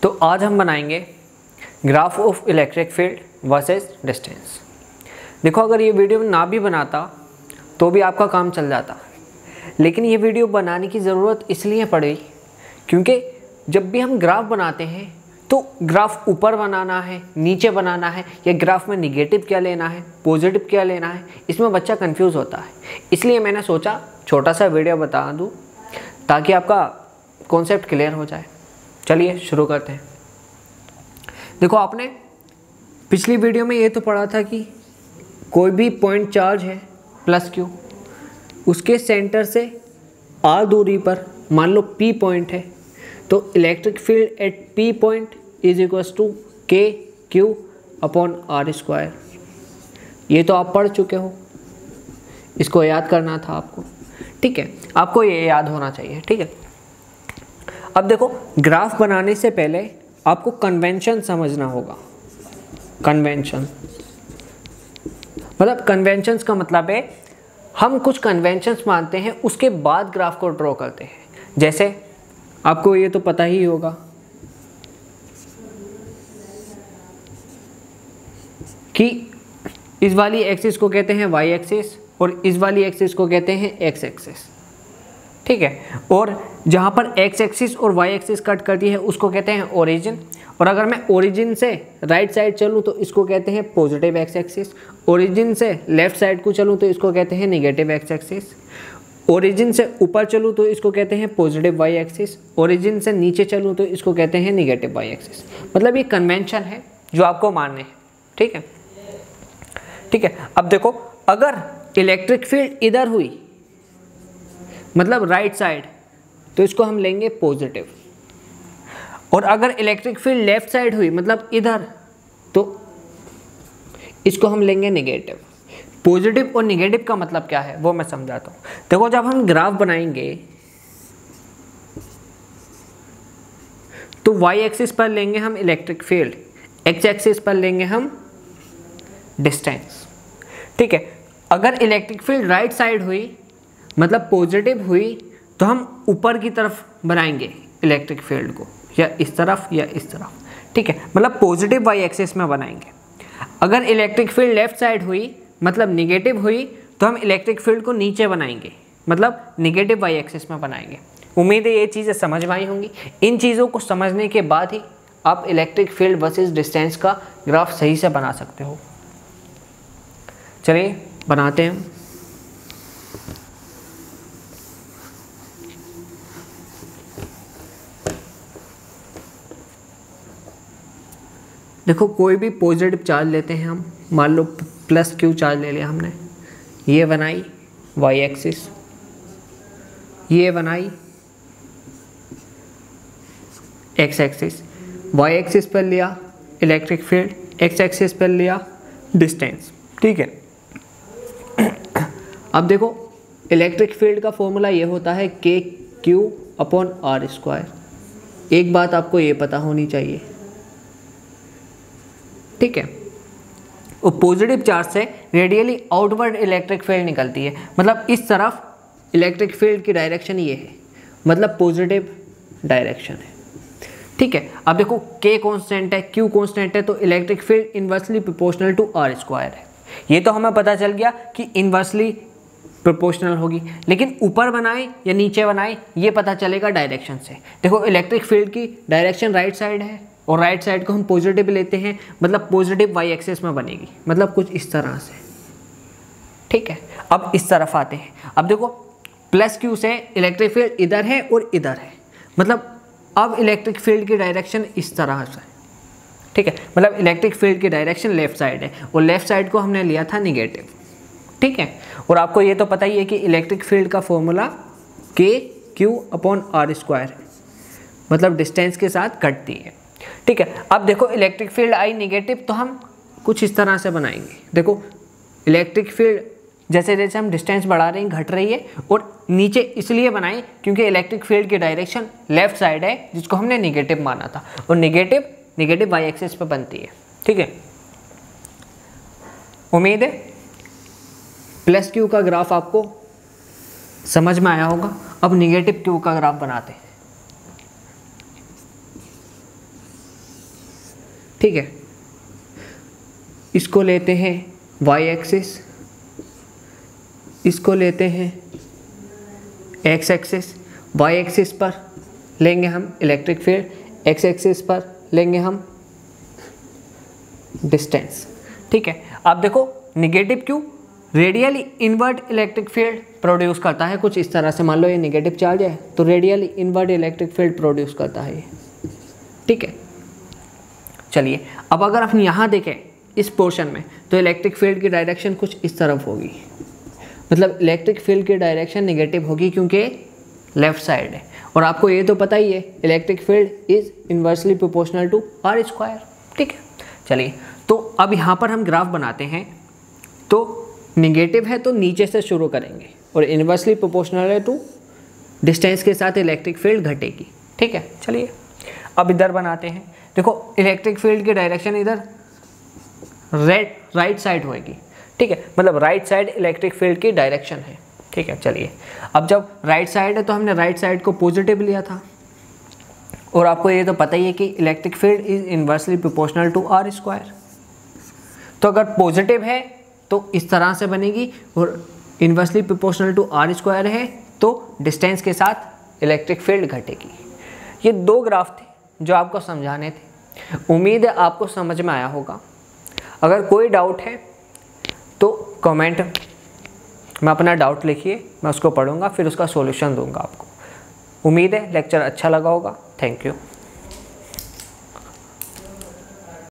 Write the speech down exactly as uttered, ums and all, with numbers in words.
तो आज हम बनाएंगे graph of electric field versus distance. देखो, अगर ये वीडियो ना भी बनाता तो भी आपका काम चल जाता, लेकिन ये वीडियो बनाने की ज़रूरत इसलिए पड़ी क्योंकि जब भी हम ग्राफ बनाते हैं तो ग्राफ ऊपर बनाना है, नीचे बनाना है, या ग्राफ में निगेटिव क्या लेना है, पॉजिटिव क्या लेना है, इसमें बच्चा कंफ्यूज होता है। इसलिए मैंने सोचा छोटा सा वीडियो बता दूं ताकि आपका कॉन्सेप्ट क्लियर हो जाए। चलिए शुरू करते हैं। देखो, आपने पिछली वीडियो में ये तो पढ़ा था कि कोई भी पॉइंट चार्ज है प्लस क्यू, उसके सेंटर से आर दूरी पर मान लो पी पॉइंट है, तो electric field at P point is equals to K Q upon R square. ये तो आप पढ़ चुके हो, इसको याद करना था आपको। ठीक है, आपको ये याद होना चाहिए। ठीक है, अब देखो, ग्राफ बनाने से पहले आपको कन्वेंशन समझना होगा। कन्वेंशन मतलब कन्वेंशंस का मतलब है हम कुछ कन्वेंशंस मानते हैं, उसके बाद ग्राफ को ड्रॉ करते हैं। जैसे आपको ये तो पता ही होगा कि इस वाली एक्सिस को कहते हैं वाई एक्सिस और इस वाली एक्सिस को कहते हैं एक्स एक्सिस। ठीक है, और जहाँ पर एक्स एक्सिस और वाई एक्सिस कट करती है उसको कहते हैं ओरिजिन। और अगर मैं ओरिजिन से राइट साइड चलूँ तो इसको कहते हैं पॉजिटिव एक्स एक्सिस। ओरिजिन से लेफ्ट साइड को चलूँ तो इसको कहते हैं निगेटिव एक्स एक्सिस। ओरिजिन से ऊपर चलूँ तो इसको कहते हैं पॉजिटिव वाई एक्सिस। ओरिजिन से नीचे चलूँ तो इसको कहते हैं निगेटिव वाई एक्सिस। मतलब ये कन्वेंशन है जो आपको मानने हैं। ठीक है ठीक है अब देखो, अगर इलेक्ट्रिक फील्ड इधर हुई मतलब राइट साइड, तो इसको हम लेंगे पॉजिटिव। और अगर इलेक्ट्रिक फील्ड लेफ्ट साइड हुई मतलब इधर, तो इसको हम लेंगे नेगेटिव। पॉजिटिव और नेगेटिव का मतलब क्या है वो मैं समझाता हूँ। देखो, जब हम ग्राफ बनाएंगे तो वाई एक्सिस पर लेंगे हम इलेक्ट्रिक फील्ड, एक्स एक्सिस पर लेंगे हम डिस्टेंस। ठीक है, अगर इलेक्ट्रिक फील्ड राइट साइड हुई मतलब पॉजिटिव हुई तो हम ऊपर की तरफ बनाएंगे इलेक्ट्रिक फील्ड को, या इस तरफ या इस तरफ। ठीक है, मतलब पॉजिटिव वाई एक्सिस में बनाएंगे। अगर इलेक्ट्रिक फील्ड लेफ्ट साइड हुई मतलब निगेटिव हुई तो हम इलेक्ट्रिक फील्ड को नीचे बनाएंगे, मतलब निगेटिव वाई एक्सिस में बनाएंगे। उम्मीद है ये चीज़ें समझ में आई होंगी। इन चीज़ों को समझने के बाद ही आप इलेक्ट्रिक फील्ड वर्सेस डिस्टेंस का ग्राफ सही से बना सकते हो। चलिए बनाते हैं। देखो, कोई भी पॉजिटिव चार्ज लेते हैं हम, मान लो प्लस क्यू चार्ज ले लिया हमने। ये बनाई वाई एक्सिस, ये बनाई एक्स एक्सिस। वाई एक्सिस पर लिया इलेक्ट्रिक फील्ड, एक्स एक्सिस पर लिया डिस्टेंस। ठीक है, अब देखो, इलेक्ट्रिक फील्ड का फॉर्मूला ये होता है के क्यू अपॉन आर स्क्वायर। एक बात आपको ये पता होनी चाहिए। ठीक है, और पॉजिटिव चार्ज से रेडियली आउटवर्ड इलेक्ट्रिक फील्ड निकलती है, मतलब इस तरफ इलेक्ट्रिक फील्ड की डायरेक्शन ये है, मतलब पॉजिटिव डायरेक्शन है। ठीक है, अब देखो, के कांस्टेंट है, क्यू कांस्टेंट है, तो electric field inversely proportional to R square है। ये तो हमें पता चल गया कि इनवर्सली प्रोपोर्शनल होगी, लेकिन ऊपर बनाए या नीचे बनाए ये पता चलेगा डायरेक्शन से। देखो, इलेक्ट्रिक फील्ड की डायरेक्शन राइट साइड है और राइट साइड को हम पॉजिटिव लेते हैं, मतलब पॉजिटिव वाई एक्सिस में बनेगी, मतलब कुछ इस तरह से। ठीक है, अब इस तरफ आते हैं। अब देखो, प्लस क्यू से इलेक्ट्रिक फील्ड इधर है और इधर है, मतलब अब इलेक्ट्रिक फील्ड की डायरेक्शन इस तरह से। ठीक है, मतलब इलेक्ट्रिक फील्ड की डायरेक्शन लेफ्ट साइड है और लेफ्ट साइड को हमने लिया था निगेटिव। ठीक है, और आपको ये तो पता ही है कि इलेक्ट्रिक फील्ड का formula K Q upon R square है, मतलब डिस्टेंस के साथ कटती है। ठीक है, अब देखो, इलेक्ट्रिक फील्ड आई निगेटिव तो हम कुछ इस तरह से बनाएंगे। देखो, इलेक्ट्रिक फील्ड जैसे जैसे हम डिस्टेंस बढ़ा रहे हैं घट रही है, और नीचे इसलिए बनाई क्योंकि इलेक्ट्रिक फील्ड की डायरेक्शन लेफ्ट साइड है जिसको हमने निगेटिव माना था, और निगेटिव निगेटिव वाई एक्सिस पे बनती है। ठीक है, उम्मीद है प्लस क्यू का ग्राफ आपको समझ में आया होगा। अब निगेटिव क्यू का ग्राफ बनाते हैं। ठीक है। इसको लेते हैं वाई एक्सिस, इसको लेते हैं एक्स एक्सिस। वाई एक्सिस पर लेंगे हम इलेक्ट्रिक फील्ड, एक्स एक्सिस पर लेंगे हम डिस्टेंस। ठीक है, आप देखो निगेटिव क्यों, radially inward electric field produce करता है कुछ इस तरह से। मान लो ये निगेटिव चार्ज है तो radially inward electric field produce करता है ये। ठीक है, चलिए अब अगर हम यहाँ देखें इस पोर्शन में तो इलेक्ट्रिक फील्ड की डायरेक्शन कुछ इस तरफ होगी, मतलब इलेक्ट्रिक फील्ड की डायरेक्शन नेगेटिव होगी क्योंकि लेफ्ट साइड है। और आपको ये तो पता ही है electric field is inversely proportional to R square. ठीक है, चलिए तो अब यहाँ पर हम ग्राफ बनाते हैं। तो निगेटिव है तो नीचे से शुरू करेंगे और इन्वर्सली प्रोपोर्शनल है टू डिस्टेंस के साथ इलेक्ट्रिक फील्ड घटेगी। ठीक है, चलिए अब इधर बनाते हैं। देखो इलेक्ट्रिक फील्ड की डायरेक्शन इधर रेड राइट साइड होएगी। ठीक है, मतलब राइट साइड इलेक्ट्रिक फील्ड की डायरेक्शन है। ठीक है, चलिए अब जब राइट साइड है तो हमने राइट साइड को पॉजिटिव लिया था और आपको ये तो पता ही है कि electric field is inversely proportional to R square. तो अगर पॉजिटिव है तो इस तरह से बनेगी और inversely proportional to R square है तो डिस्टेंस के साथ इलेक्ट्रिक फील्ड घटेगी। ये दो ग्राफ थे जो आपको समझाने थे, उम्मीद है आपको समझ में आया होगा। अगर कोई डाउट है तो कमेंट में अपना डाउट लिखिए, मैं उसको पढ़ूंगा फिर उसका सॉल्यूशन दूंगा आपको। उम्मीद है लेक्चर अच्छा लगा होगा। Thank you.